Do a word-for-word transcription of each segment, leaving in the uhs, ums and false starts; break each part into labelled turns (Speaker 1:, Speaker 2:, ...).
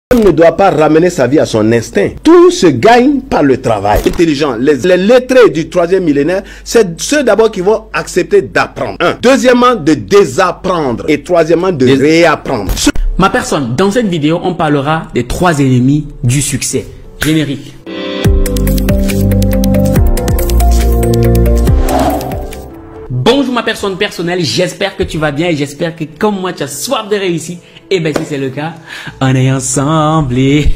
Speaker 1: L'homme ne doit pas ramener sa vie à son instinct. Tout se gagne par le travail. Intelligent. Les, les lettrés du troisième millénaire, c'est ceux d'abord qui vont accepter d'apprendre. Un. Deuxièmement, de désapprendre. Et troisièmement, de Dés... réapprendre.
Speaker 2: Ma personne, dans cette vidéo, on parlera des trois ennemis du succès. Générique. Bonjour ma personne personnelle, j'espère que tu vas bien et j'espère que comme moi tu as soif de réussite. Et bien si c'est le cas, on est ensemble. Et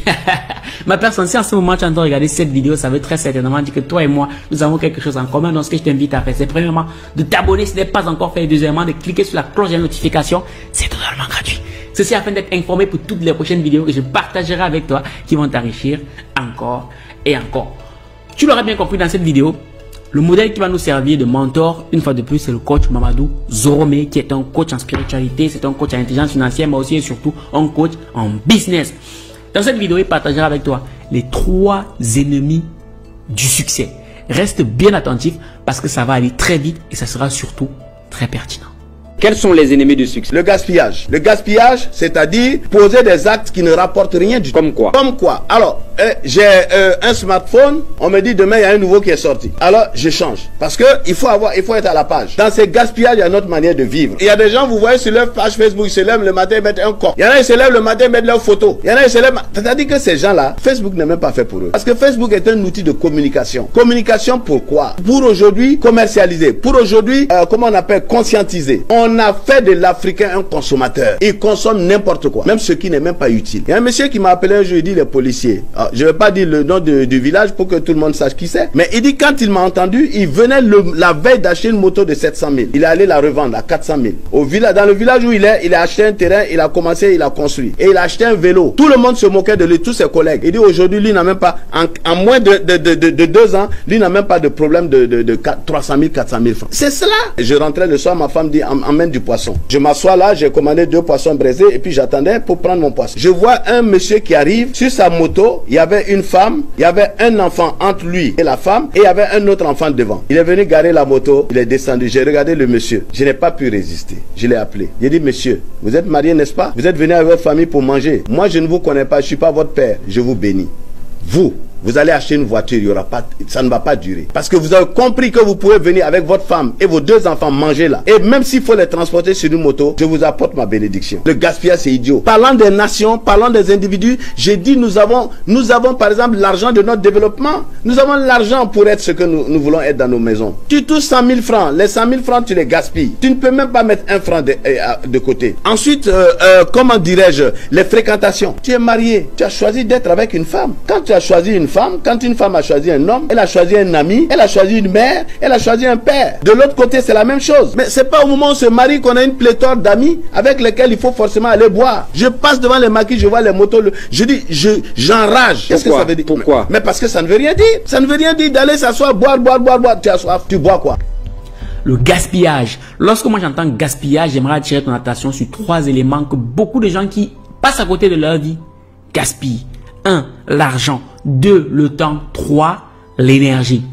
Speaker 2: ma personne, si en ce moment tu es en train de regarder cette vidéo, ça veut très certainement dire que toi et moi, nous avons quelque chose en commun. Donc ce que je t'invite à faire, c'est premièrement de t'abonner si ce n'est pas encore fait. Et deuxièmement, de cliquer sur la cloche de notification. C'est totalement gratuit. Ceci afin d'être informé pour toutes les prochaines vidéos que je partagerai avec toi qui vont t'enrichir encore et encore. Tu l'auras bien compris dans cette vidéo. Le modèle qui va nous servir de mentor, une fois de plus, c'est le coach Mamadou Zorome, qui est un coach en spiritualité, c'est un coach en intelligence financière, mais aussi et surtout un coach en business. Dans cette vidéo, il partagera avec toi les trois ennemis du succès. Reste bien attentif parce que ça va aller très vite et ça sera surtout très pertinent.
Speaker 3: Quels sont les ennemis du succès?
Speaker 1: Le gaspillage. Le gaspillage, c'est-à-dire poser des actes qui ne rapportent rien du tout.
Speaker 3: Comme quoi?
Speaker 1: Comme quoi? Alors, euh, j'ai euh, un smartphone, on me dit demain il y a un nouveau qui est sorti. Alors, je change. Parce que il faut avoir, il faut être à la page. Dans ces gaspillages, il y a notre manière de vivre. Il y a des gens, vous voyez, sur leur page Facebook, ils se lèvent le matin et mettent un corps. Il y en a, ils se lèvent le matin et mettent leurs photos. Il y en a, ils se lèvent. C'est-à-dire que ces gens-là, Facebook n'est même pas fait pour eux. Parce que Facebook est un outil de communication. Communication pourquoi? Pour aujourd'hui commercialiser. Pour aujourd'hui, euh, comment on appelle, conscientiser. On a fait de l'Africain un consommateur. Il consomme n'importe quoi, même ce qui n'est même pas utile. Il y a un monsieur qui m'a appelé un jour, il dit les policiers. Alors, je ne vais pas dire le nom de, du village pour que tout le monde sache qui c'est. Mais il dit quand il m'a entendu, il venait le, la veille d'acheter une moto de sept cent mille. Il est allé la revendre à quatre cent mille. Au village, dans le village où il est, il a acheté un terrain, il a commencé, il a construit. Et il a acheté un vélo. Tout le monde se moquait de lui, tous ses collègues. Il dit aujourd'hui, lui n'a même pas, en, en moins de, de, de, de, de deux ans, lui n'a même pas de problème de, de, de trois cent mille, quatre cent mille francs. C'est cela. Je rentrais le soir, ma femme dit, emmène du poisson. Je m'assois là, j'ai commandé deux poissons braisés et puis j'attendais pour prendre mon poisson. Je vois un monsieur qui arrive sur sa moto, il y avait une femme, il y avait un enfant entre lui et la femme et il y avait un autre enfant devant. Il est venu garer la moto, il est descendu, j'ai regardé le monsieur. Je n'ai pas pu résister, je l'ai appelé. J'ai dit monsieur, vous êtes marié n'est-ce pas? Vous êtes venu avec votre famille pour manger. Moi je ne vous connais pas, je ne suis pas votre père, je vous bénis. Vous, vous allez acheter une voiture, il y aura pas, ça ne va pas durer. Parce que vous avez compris que vous pouvez venir avec votre femme et vos deux enfants manger là. Et même s'il faut les transporter sur une moto, je vous apporte ma bénédiction. Le gaspillage, c'est idiot. Parlant des nations, parlant des individus, j'ai dit nous avons, nous avons par exemple l'argent de notre développement. Nous avons l'argent pour être ce que nous, nous voulons être dans nos maisons. Tu touches cent mille francs, les cent mille francs, tu les gaspilles. Tu ne peux même pas mettre un franc de, de côté. Ensuite, euh, euh, comment dirais-je, les fréquentations. Tu es marié, tu as choisi d'être avec une femme. Quand tu as choisi une femme, quand une femme a choisi un homme, elle a choisi un ami, elle a choisi une mère, elle a choisi un père. De l'autre côté, c'est la même chose. Mais c'est pas au moment où on se marie qu'on a une pléthore d'amis avec lesquels il faut forcément aller boire. Je passe devant les maquis, je vois les motos, le... je dis, je j'enrage. Qu'est-ce que ça veut dire?
Speaker 3: Pourquoi?
Speaker 1: Mais, mais parce que ça ne veut rien dire. Ça ne veut rien dire d'aller s'asseoir, boire, boire, boire, boire. Tu as soif, tu bois quoi?
Speaker 2: Le gaspillage. Lorsque moi j'entends gaspillage, j'aimerais attirer ton attention sur trois éléments que beaucoup de gens qui passent à côté de leur vie gaspillent. un. L'argent. deux. Le temps. trois. L'énergie.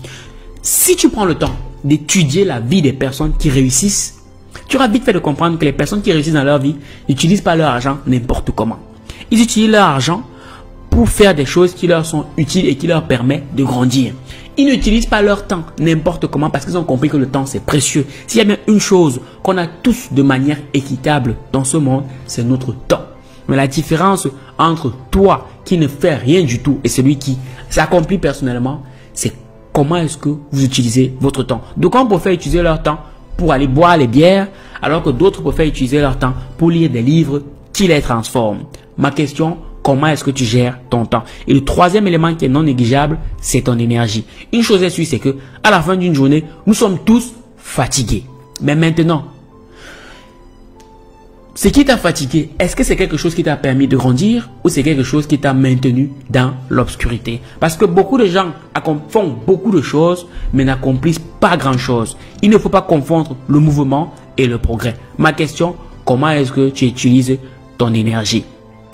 Speaker 2: Si tu prends le temps d'étudier la vie des personnes qui réussissent, tu auras vite fait de comprendre que les personnes qui réussissent dans leur vie n'utilisent pas leur argent n'importe comment. Ils utilisent leur argent pour faire des choses qui leur sont utiles et qui leur permettent de grandir. Ils n'utilisent pas leur temps n'importe comment parce qu'ils ont compris que le temps c'est précieux. S'il y a bien une chose qu'on a tous de manière équitable dans ce monde, c'est notre temps. Mais la différence entre toi qui ne fait rien du tout et celui qui s'accomplit personnellement, c'est comment est-ce que vous utilisez votre temps. Donc on préfère utiliser leur temps pour aller boire les bières, alors que d'autres préfèrent utiliser leur temps pour lire des livres qui les transforment. Ma question, comment est-ce que tu gères ton temps? Et le troisième élément qui est non négligeable, c'est ton énergie. Une chose est sûre, c'est que à la fin d'une journée, nous sommes tous fatigués. Mais maintenant, ce qui t'a fatigué, est-ce que c'est quelque chose qui t'a permis de grandir ou c'est quelque chose qui t'a maintenu dans l'obscurité? Parce que beaucoup de gens font beaucoup de choses mais n'accomplissent pas grand-chose. Il ne faut pas confondre le mouvement et le progrès. Ma question, comment est-ce que tu utilises ton énergie?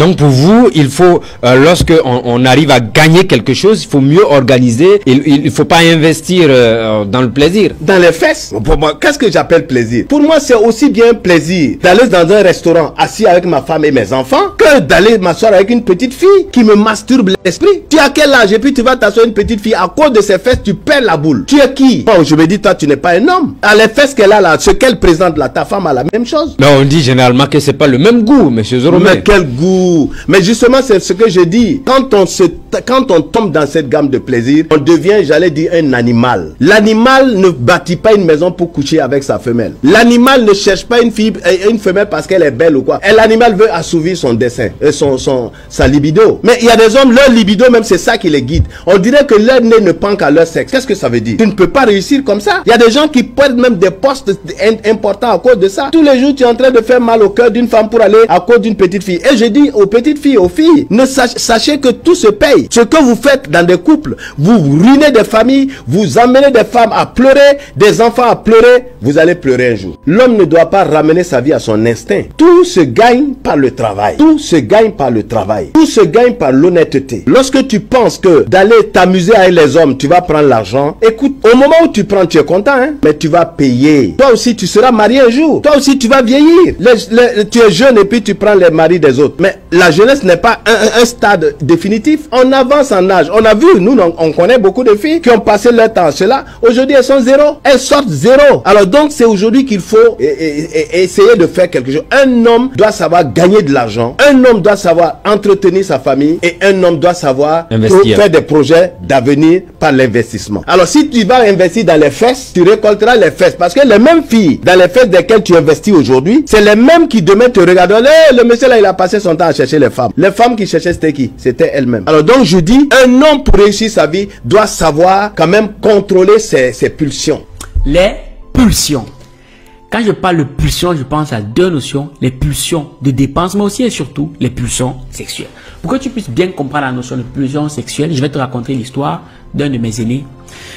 Speaker 4: Donc pour vous, il faut, euh, lorsque on, on arrive à gagner quelque chose, il faut mieux organiser. Il ne faut pas investir euh, dans le plaisir.
Speaker 1: Dans les fesses. Pour moi, qu'est-ce que j'appelle plaisir? Pour moi, c'est aussi bien plaisir d'aller dans un restaurant assis avec ma femme et mes enfants que d'aller m'asseoir avec une petite fille qui me masturbe l'esprit. Tu as quel âge et puis tu vas t'asseoir une petite fille à cause de ses fesses, tu perds la boule. Tu es qui? Bon, je me dis, toi, tu n'es pas un homme. À les fesses qu'elle a là, ce qu'elle présente là, ta femme a la même chose.
Speaker 4: Mais on dit généralement que c'est pas le même goût, monsieur Zoromé.
Speaker 1: Mais quel goût? Mais justement, c'est ce que je dis. Quand on se, quand on tombe dans cette gamme de plaisir, on devient, j'allais dire, un animal. L'animal ne bâtit pas une maison pour coucher avec sa femelle. L'animal ne cherche pas une fille, une femelle parce qu'elle est belle ou quoi. Et l'animal veut assouvir son dessein, son, son, sa libido. Mais il y a des hommes, leur libido même, c'est ça qui les guide. On dirait que leur nez ne pend qu'à leur sexe. Qu'est-ce que ça veut dire? Tu ne peux pas réussir comme ça. Il y a des gens qui perdent même des postes importants à cause de ça. Tous les jours, tu es en train de faire mal au cœur d'une femme pour aller à cause d'une petite fille. Et je dis aux petites filles, aux filles, ne sach sachez que tout se paye. Ce que vous faites dans des couples, vous ruinez des familles, vous amenez des femmes à pleurer, des enfants à pleurer, vous allez pleurer un jour. L'homme ne doit pas ramener sa vie à son instinct. Tout se gagne par le travail. Tout se gagne par le travail. Tout se gagne par l'honnêteté. Lorsque tu penses que d'aller t'amuser avec les hommes, tu vas prendre l'argent, écoute, au moment où tu prends, tu es content, hein, mais tu vas payer. Toi aussi, tu seras marié un jour. Toi aussi, tu vas vieillir. Les, les, tu es jeune et puis tu prends les maris des autres. Mais la jeunesse n'est pas un, un stade définitif. On avance en âge. On a vu, nous, on, on connaît beaucoup de filles qui ont passé leur temps à cela. Aujourd'hui, elles sont zéro. Elles sortent zéro. Alors donc, c'est aujourd'hui qu'il faut et, et, et essayer de faire quelque chose. Un homme doit savoir gagner de l'argent. Un homme doit savoir entretenir sa famille. Et un homme doit savoir faire des projets d'avenir par l'investissement. Alors, si tu vas investir dans les fesses, tu récolteras les fesses. Parce que les mêmes filles dans les fesses desquelles tu investis aujourd'hui, c'est les mêmes qui demain te regarderont. Hey, le monsieur là, il a passé son temps à chercher les femmes. Les femmes qui cherchaient, c'était qui? C'était elles-mêmes. Alors donc, je dis, un homme pour réussir sa vie doit savoir quand même contrôler ses, ses pulsions.
Speaker 2: Les pulsions. Quand je parle de pulsions, je pense à deux notions. Les pulsions de dépense, mais aussi et surtout les pulsions sexuelles. Pour que tu puisses bien comprendre la notion de pulsions sexuelles, je vais te raconter l'histoire d'un de mes aînés.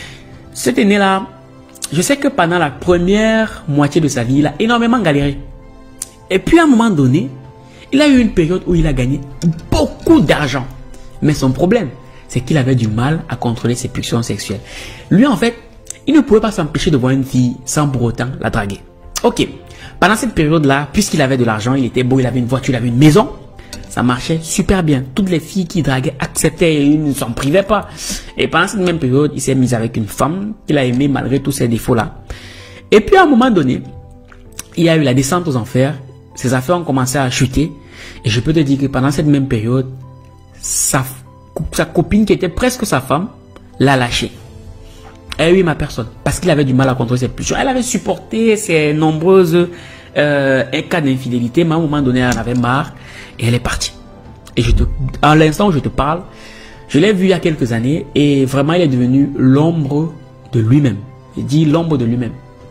Speaker 2: Cet aîné-là, je sais que pendant la première moitié de sa vie, il a énormément galéré. Et puis à un moment donné, il a eu une période où il a gagné beaucoup d'argent. Mais son problème, c'est qu'il avait du mal à contrôler ses pulsions sexuelles. Lui, en fait, il ne pouvait pas s'empêcher de voir une fille sans pour autant la draguer. Ok, pendant cette période-là, puisqu'il avait de l'argent, il était beau, il avait une voiture, il avait une maison, ça marchait super bien. Toutes les filles qui draguaient acceptaient et il ne s'en privait pas. Et pendant cette même période, il s'est mis avec une femme qu'il a aimée malgré tous ses défauts-là. Et puis à un moment donné, il y a eu la descente aux enfers, ses affaires ont commencé à chuter. Et je peux te dire que pendant cette même période, sa, sa copine qui était presque sa femme, l'a lâché. Elle a eu ma personne parce qu'il avait du mal à contrôler ses pulsions. Elle avait supporté ses nombreuses euh, cas d'infidélité, mais à un moment donné, elle en avait marre et elle est partie. Et je te, à l'instant où je te parle, je l'ai vu il y a quelques années et vraiment, il est devenu l'ombre de lui-même. Il dit l'ombre de lui-même.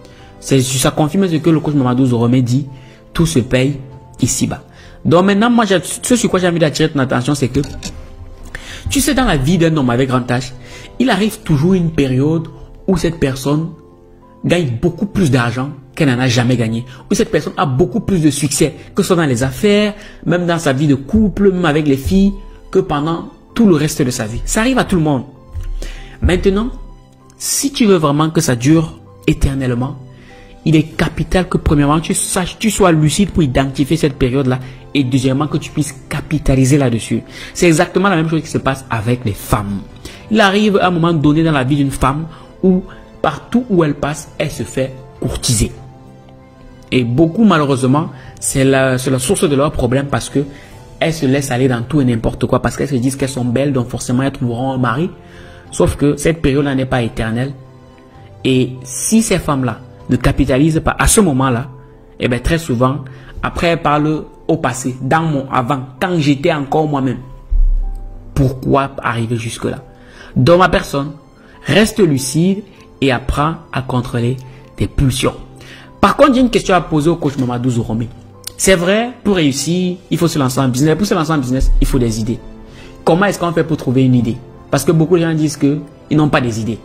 Speaker 2: Ça confirme ce que le coach Mamadou Zoromé dit, tout se paye ici-bas. Donc maintenant, moi, ce sur quoi j'ai envie d'attirer ton attention, c'est que, tu sais, dans la vie d'un homme avec grand H, il arrive toujours une période où cette personne gagne beaucoup plus d'argent qu'elle n'en a jamais gagné. Où cette personne a beaucoup plus de succès, que ce soit dans les affaires, même dans sa vie de couple, même avec les filles, que pendant tout le reste de sa vie. Ça arrive à tout le monde. Maintenant, si tu veux vraiment que ça dure éternellement, il est capital que premièrement, tu saches, tu sois lucide pour identifier cette période-là et deuxièmement, que tu puisses capitaliser là-dessus. C'est exactement la même chose qui se passe avec les femmes. Il arrive à un moment donné dans la vie d'une femme où partout où elle passe, elle se fait courtiser. Et beaucoup, malheureusement, c'est la, la source de leur problème parce que elles se laissent aller dans tout et n'importe quoi parce qu'elles se disent qu'elles sont belles, donc forcément elles trouveront un mari. Sauf que cette période-là n'est pas éternelle. Et si ces femmes-là ne capitalisent pas à ce moment-là, eh bien très souvent, après elles parlent au passé, dans mon avant, quand j'étais encore moi-même. Pourquoi arriver jusque-là? Dans ma personne, reste lucide et apprends à contrôler tes pulsions. Par contre, j'ai une question à poser au coach Mamadou Zoromé. C'est vrai, pour réussir, il faut se lancer en business. Pour se lancer en business, il faut des idées. Comment est-ce qu'on fait pour trouver une idée? Parce que beaucoup de gens disent qu'ils n'ont pas des idées.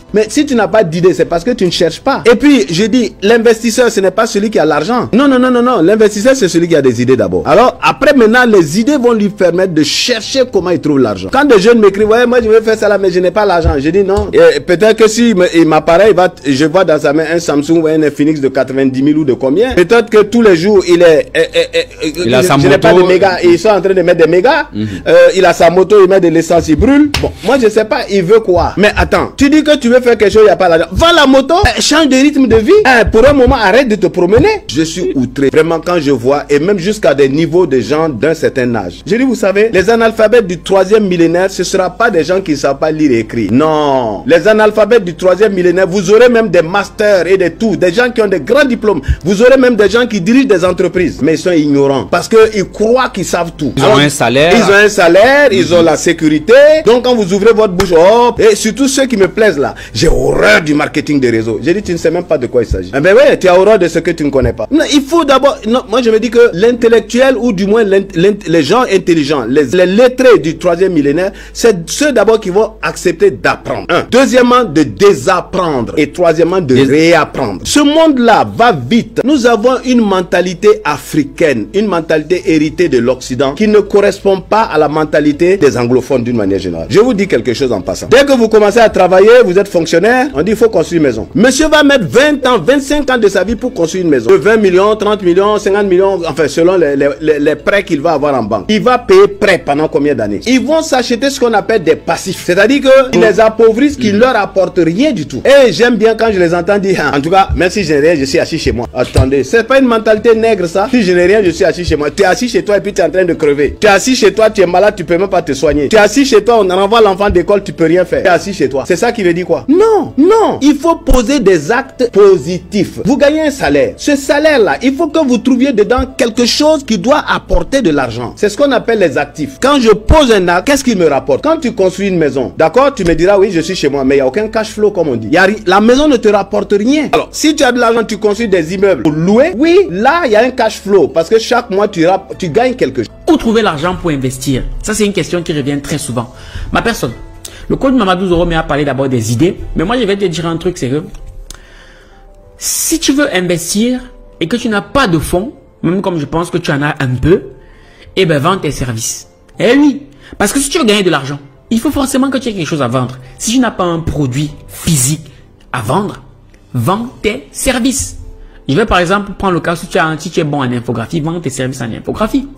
Speaker 1: Mais si tu n'as pas d'idée, c'est parce que tu ne cherches pas. Et puis, je dis, l'investisseur, ce n'est pas celui qui a l'argent. Non, non, non, non, non. L'investisseur, c'est celui qui a des idées d'abord. Alors, après, maintenant, les idées vont lui permettre de chercher comment il trouve l'argent. Quand des jeunes m'écrivent, ouais, moi, je veux faire ça là, mais je n'ai pas l'argent. Je dis non. Peut-être que si il m'apparaît, il va, je vois dans sa main un Samsung ou un Infinix de quatre-vingt-dix mille ou de combien. Peut-être que tous les jours, il est, eh, eh, eh, il a je, sa je n'ai pas de mégas. Ils sont en train de mettre des mégas. Mm-hmm. euh, il a sa moto, il met de l'essence, il brûle. Bon, moi, je sais pas, il veut quoi. Mais attends, tu dis que tu veux faire quelque chose, il n'y a pas l'argent. Vends la moto, eh, change de rythme de vie. Eh, pour un moment, arrête de te promener. Je suis outré. Vraiment, quand je vois, et même jusqu'à des niveaux de gens d'un certain âge. Je dis, vous savez, les analphabètes du troisième millénaire, ce ne sera pas des gens qui ne savent pas lire et écrire. Non. Les analphabètes du troisième millénaire, vous aurez même des masters et des tout, des gens qui ont des grands diplômes. Vous aurez même des gens qui dirigent des entreprises, mais ils sont ignorants parce qu'ils croient qu'ils savent tout.
Speaker 4: Ils Alors, ont un salaire.
Speaker 1: Ils ont un salaire, ils ont la sécurité. Donc quand vous ouvrez votre bouche, oh, et surtout ceux qui me plaisent là, j'ai horreur du marketing des réseaux. J'ai dit, tu ne sais même pas de quoi il s'agit. Eh ben ouais, tu as horreur de ce que tu ne connais pas. Non, il faut d'abord, non, moi je me dis que l'intellectuel ou du moins les gens intelligents, les, les lettrés du troisième millénaire, c'est ceux d'abord qui vont accepter d'apprendre. Un. Deuxièmement, de désapprendre. Et troisièmement, de Des... réapprendre. Ce monde-là va vite. Nous avons une mentalité africaine, une mentalité héritée de l'Occident qui ne correspond pas à la mentalité des anglophones d'une manière générale. Je vous dis quelque chose en passant. Dès que vous commencez à travailler, vous êtes fonctionnaire, on dit il faut construire une maison. Monsieur va mettre vingt ans, vingt-cinq ans de sa vie pour construire une maison. De vingt millions, trente millions, cinquante millions, enfin selon les, les, les, les prêts qu'il va avoir en banque. Il va payer prêt pendant combien d'années? Ils vont s'acheter ce qu'on appelle des passifs. C'est-à-dire qu'ils les appauvrissent, qu'ils ne leur apportent rien du tout. Et j'aime bien quand je les entends dire, en tout cas, même si je n'ai rien, je suis assis chez moi. Attendez, c'est pas une mentalité nègre ça. Si je n'ai rien, je suis assis chez moi. Tu es assis chez toi et puis tu es en train de crever. Tu es assis chez toi, tu es malade, tu peux même pas te soigner. Tu es assis chez toi, on renvoie l'enfant d'école, tu peux rien faire. Tu es assis chez toi. C'est ça qui veut dire quoi? Non, non. Il faut poser des actes positifs. Vous gagnez un salaire. Ce salaire-là, il faut que vous trouviez dedans quelque chose qui doit apporter de l'argent. C'est ce qu'on appelle les actifs. Quand je pose un acte, qu'est-ce qu'il me rapporte? Quand tu construis une maison, d'accord, tu me diras oui, je suis chez moi, mais il n'y a aucun cash flow comme on dit. Y a, la maison ne te rapporte rien. Alors, si tu as de l'argent, tu construis des immeubles pour louer, oui, là, il y a un cash flow parce que chaque mois, tu, tu gagnes quelque chose.
Speaker 2: Où trouver l'argent pour investir? Ça, c'est une question qui revient très souvent. Ma personne, le coach Mamadou Zoro m'a parlé d'abord des idées, mais moi, je vais te dire un truc, c'est que si tu veux investir et que tu n'as pas de fonds, même comme je pense que tu en as un peu, eh bien, vends tes services. Eh oui, parce que si tu veux gagner de l'argent, il faut forcément que tu aies quelque chose à vendre. Si tu n'as pas un produit physique à vendre, vends tes services. Je vais par exemple prendre le cas, si tu, as, si tu es bon en infographie, vends tes services en infographie.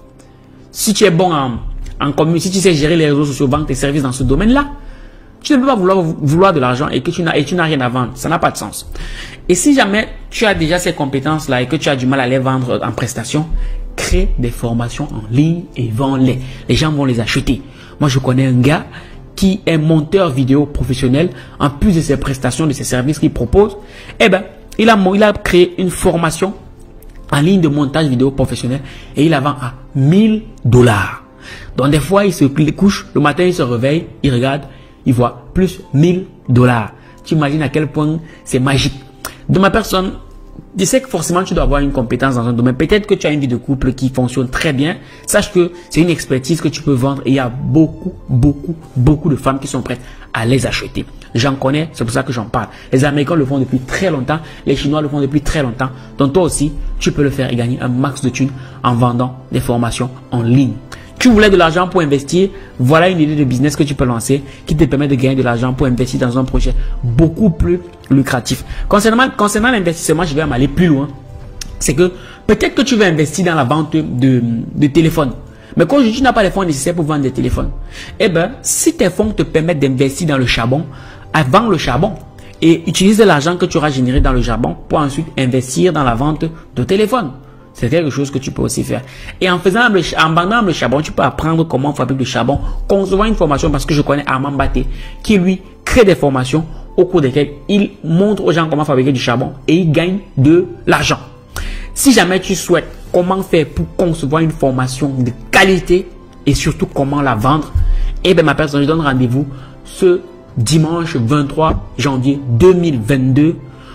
Speaker 2: Si tu es bon en, en communication, si tu sais gérer les réseaux sociaux, vends tes services dans ce domaine-là. Tu ne peux pas vouloir, vouloir de l'argent et que tu n'as et tu n'as rien à vendre. Ça n'a pas de sens. Et si jamais tu as déjà ces compétences-là et que tu as du mal à les vendre en prestation, crée des formations en ligne et vends-les. Les gens vont les acheter. Moi, je connais un gars qui est monteur vidéo professionnel. En plus de ses prestations, de ses services qu'il propose, eh ben, il a, il a créé une formation en ligne de montage vidéo professionnel et il la vend à mille dollars. Donc, des fois, il se couche, le matin, il se réveille, il regarde, il voit plus mille dollars. Tu imagines à quel point c'est magique. De ma personne, je sais que forcément tu dois avoir une compétence dans un domaine. Peut-être que tu as une vie de couple qui fonctionne très bien. Sache que c'est une expertise que tu peux vendre et il y a beaucoup, beaucoup, beaucoup de femmes qui sont prêtes à les acheter. J'en connais, c'est pour ça que j'en parle. Les Américains le font depuis très longtemps. Les Chinois le font depuis très longtemps. Donc toi aussi, tu peux le faire et gagner un max de thunes en vendant des formations en ligne. Tu voulais de l'argent pour investir, voilà une idée de business que tu peux lancer qui te permet de gagner de l'argent pour investir dans un projet beaucoup plus lucratif. Concernant, concernant l'investissement, je vais aller plus loin. C'est que peut-être que tu veux investir dans la vente de, de téléphones. Mais quand tu n'as pas les fonds nécessaires pour vendre des téléphones, eh bien, si tes fonds te permettent d'investir dans le charbon, vends le charbon et utilise l'argent que tu auras généré dans le charbon pour ensuite investir dans la vente de téléphones. C'est quelque chose que tu peux aussi faire. Et en faisant le, en vendant le charbon, tu peux apprendre comment on fabrique le charbon, concevoir une formation parce que je connais Armand Baté qui lui crée des formations au cours desquelles il montre aux gens comment fabriquer du charbon et il gagne de l'argent. Si jamais tu souhaites comment faire pour concevoir une formation de qualité et surtout comment la vendre, eh bien ma personne, je donne rendez-vous ce dimanche vingt-trois janvier deux mille vingt-deux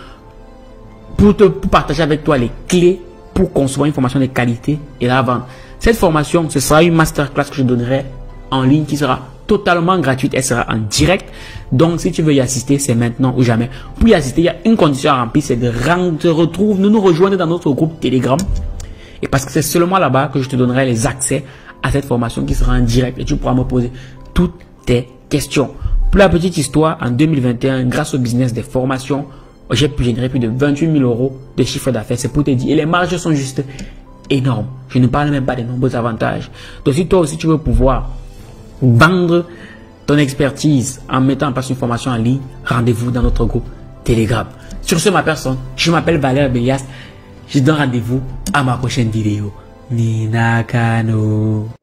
Speaker 2: pour te pour partager avec toi les clés pour concevoir une formation de qualité et la vendre. Cette formation, ce sera une masterclass que je donnerai en ligne qui sera totalement gratuite. Elle sera en direct. Donc, si tu veux y assister, c'est maintenant ou jamais. Pour y assister, il y a une condition à remplir, c'est de te retrouver, de nous rejoindre dans notre groupe Telegram. Et parce que c'est seulement là-bas que je te donnerai les accès à cette formation qui sera en direct et tu pourras me poser toutes tes questions. Pour la petite histoire, en deux mille vingt et un, grâce au business des formations, j'ai pu générer plus de vingt-huit mille euros de chiffre d'affaires. C'est pour te dire. Et les marges sont juste énormes. Je ne parle même pas des nombreux avantages. Donc, si toi aussi tu veux pouvoir vendre ton expertise en mettant en place une formation en ligne, rendez-vous dans notre groupe Telegram. Sur ce, ma personne, je m'appelle Valère Bélias. Je donne rendez-vous à ma prochaine vidéo. Ninakano.